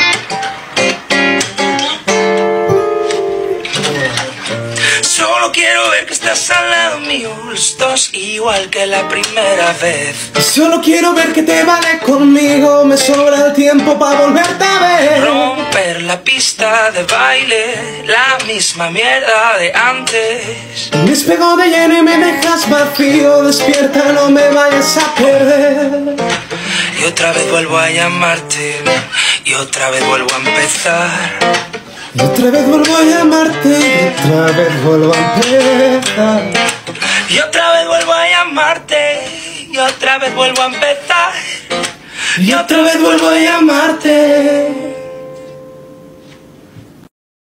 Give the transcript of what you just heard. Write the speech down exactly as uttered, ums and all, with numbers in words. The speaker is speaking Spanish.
Solo quiero ver que estás al lado mío, los dos igual que la primera vez. Solo quiero ver que te vale conmigo, me sobra el tiempo para volverte a ver. Romper la pista de baile, la misma mierda de antes. Me despego de lleno y me dejas vacío, despierta, no me vayas a perder. Y otra vez vuelvo a llamarte, y otra vez vuelvo a empezar. Y otra vez vuelvo a llamarte, y otra vez vuelvo a empezar. Y otra vez vuelvo a llamarte, y otra vez vuelvo a empezar. Y otra vez vuelvo a llamarte.